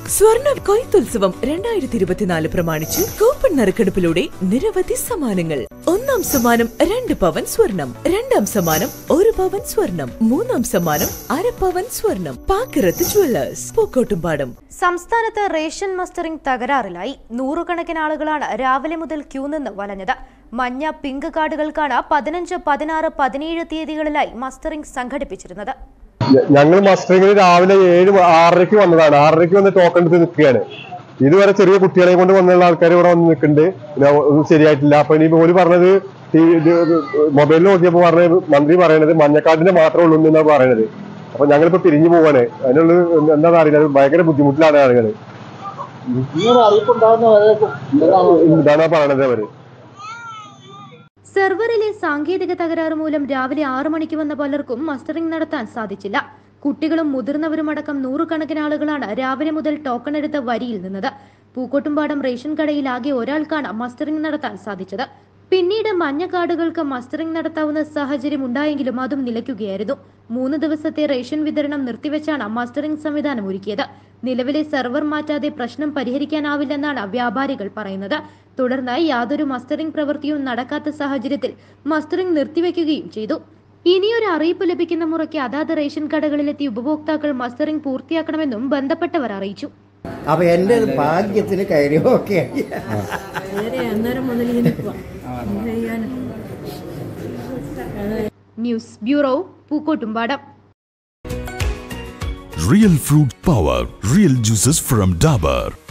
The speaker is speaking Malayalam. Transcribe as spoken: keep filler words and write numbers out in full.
സ്വർണ്ണ കൊയ്ത്തുത്സവം രണ്ടായിരത്തി ഇരുപത്തിനാല് പ്രമാണിച്ച് കൂപ്പൺ നറുക്കെടുപ്പിലൂടെ നിരവധി സമ്മാനങ്ങൾ. ഒന്നാം സമ്മാനം രണ്ട് പവൻ സ്വർണം, രണ്ടാം സമ്മാനം ഒരു പവൻ സ്വർണം, മൂന്നാം സമ്മാനം അര പവൻ സ്വർണം. പാക്കിറത്ത് ജ്വല്ലേഴ്സ്, പൂക്കോട്ടുംപാടം. സംസ്ഥാനത്ത് റേഷൻ മസ്റ്ററിംഗ് തകരാറിലായി. നൂറുകണക്കിന് ആളുകളാണ് രാവിലെ മുതൽ ക്യൂ നിന്ന് വലഞ്ഞത്. മഞ്ഞ പിങ്ക് കാർഡുകൾക്കാണ് പതിനഞ്ച് പതിനാറ് പതിനേഴ് തീയതികളിലായി മസ്റ്ററിംഗ് സംഘടിപ്പിച്ചിരുന്നത്. ഞങ്ങൾ മസ്റ്ററിംഗിൽ രാവിലെ ഏഴ് ആറരയ്ക്ക് വന്നതാണ്. ആറരയ്ക്ക് വന്ന് ടോക്കൺ എടുത്ത് നിൽക്കുകയാണ്. ഇതുവരെ ചെറിയ കുട്ടികളെ കൊണ്ട് വന്നുള്ള ആൾക്കാർ ഇവിടെ വന്ന് നിൽക്കുന്നുണ്ട്. പിന്നെ ഒന്നും ശരിയായിട്ടില്ല. അപ്പൊ ഇനി പോലും പറഞ്ഞത് മൊബൈലിൽ നോക്കിയപ്പോൾ പറഞ്ഞത് മന്ത്രി പറയണത് മഞ്ഞക്കാർഡിന്റെ മാത്രമേ ഉള്ളൂ എന്നാണ് പറയണത്. അപ്പൊ ഞങ്ങളിപ്പോ പിരിഞ്ഞു പോവാണ്. അതിനുള്ള എന്താണെന്ന് അറിയില്ല. ഭയങ്കര ബുദ്ധിമുട്ടിലാണ് ആളുകൾ. ഇതാണ് പറയണത് അവര്. സെർവറിലെ സാങ്കേതിക തകരാറ് മൂലം രാവിലെ ആറു മണിക്ക് വന്ന പലർക്കും മസ്റ്ററിംഗ് നടത്താൻ സാധിച്ചില്ല. കുട്ടികളും മുതിർന്നവരുമടക്കം നൂറുകണക്കിന് ആളുകളാണ് രാവിലെ മുതൽ ടോക്കൺ എടുത്ത വരിയിൽ നിന്നത്. പൂക്കോട്ടുംപാടം റേഷൻ കടയിൽ ആകെ ഒരാൾക്കാണ് മസ്റ്ററിംഗ് നടത്താൻ സാധിച്ചത്. പിന്നീട് മഞ്ഞ കാർഡുകൾക്ക് മസ്റ്ററിംഗ് നടത്താവുന്ന സാഹചര്യം ഉണ്ടായെങ്കിലും അതും നിലയ്ക്കുകയായിരുന്നു. മൂന്ന് ദിവസത്തെ റേഷൻ വിതരണം നിർത്തിവെച്ചാണ് മസ്റ്ററിംഗ് സംവിധാനം ഒരുക്കിയത്. നിലവിലെ സെർവർ മാറ്റാതെ പ്രശ്നം പരിഹരിക്കാനാവില്ലെന്നാണ് വ്യാപാരികൾ പറയുന്നത്. തുടർന്ന് യാതൊരു മസ്റ്ററിംഗ് പ്രവൃത്തിയും നടക്കാത്ത സാഹചര്യത്തിൽ മസ്റ്ററിംഗ് നിർത്തിവെക്കുകയും ചെയ്തു. ഇനിയൊരു അറിയിപ്പ് ലഭിക്കുന്ന മുറയ്ക്ക് അതാത് റേഷൻ കടകളിലെത്തി ഉപഭോക്താക്കൾ മസ്റ്ററിംഗ് പൂർത്തിയാക്കണമെന്നും ബന്ധപ്പെട്ടവർ അറിയിച്ചു. അപ്പൊ എന്റെ ഭാഗ്യത്തിന് കയറി okay. News bureau, Pookkottumpadam. Real fruit power, real juices from Dabur.